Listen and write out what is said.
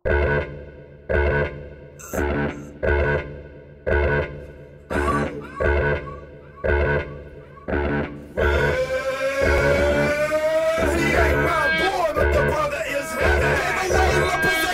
He ain't my boy, but the brother is his.